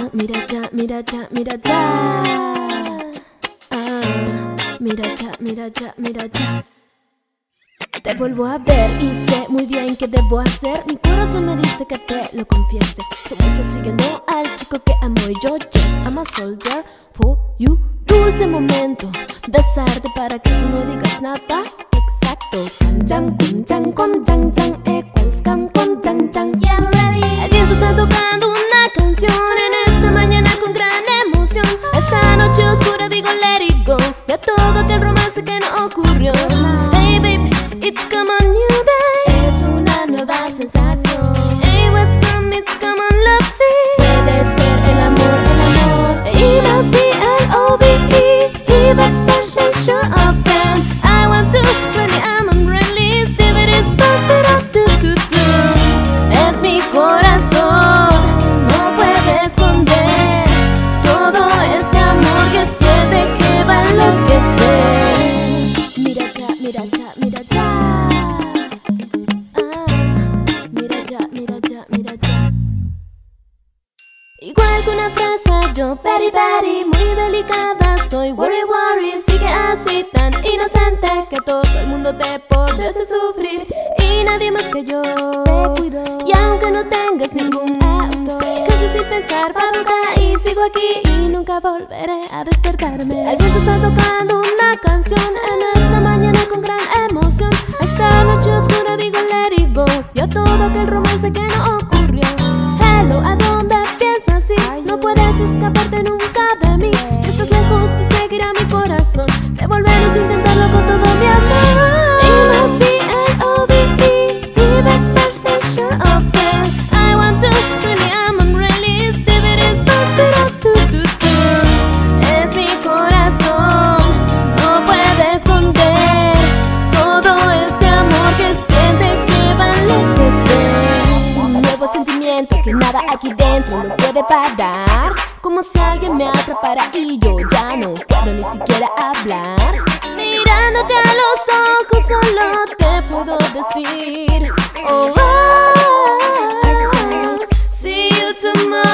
mira ya, mira ya, mira ya. Mira ya, mira ya, mira ya. Te vuelvo a ver y sé muy bien qué debo hacer. Mi corazón me dice que te lo confiese. Tú muchas siguiendo al chico que amo y yo yes, I'm a soldier for you. Dulce momento, besarte para que tú no digas nada. Exacto. Cuales, yeah, I'm ready. El viento está tocando una canción en esta mañana con gran emoción. Esta noche oscura digo let it go. Ya todo aquel romance que no ocurrió. Hey babe, it's come on new day. Es una nueva sensación. Hey, it's come on love, see. Puede ser el amor, el amor. It must be L-O-V-E. The version sure of them. I want to, when I'm unreally. Steve is busted up, es mi corazón, no puede esconder todo este amor que siente que va a enloquecer. Mira ya, mira ya, mira ya. Mira ya, mira ya, mira ya. Igual que una frase, yo very, very, muy delicada. Soy worry, worry, sigue así tan inocente que todo el mundo te puede hacer sufrir y nadie más que yo te cuido. Y aunque no tengas ningún auto, casi sin pensar para y sigo aquí y nunca volveré a despertarme. El viento está tocando una canción en esta mañana con gran emoción. Esta noche oscura digo let it go. Ya todo aquel romance que no ocurrió. Hello, ¿a dónde piensas ir? No puedes escaparte nunca de mí. Si estás lejos te seguirá mi corazón. Devolvernos a intentarlo con todo mi amor. It must be L-O-V-E. The version sure of this. I want to, really I'm unreally. Steve is busted up, es mi corazón, no puede esconder todo este amor que siente que va a enloquecer. Un nuevo sentimiento que nada aquí dentro lo puede parar. Como si alguien me atrapara y yo ya no puedo ni siquiera hablar. Mirándote a los ojos solo te puedo decir oh, oh, oh, see you tomorrow.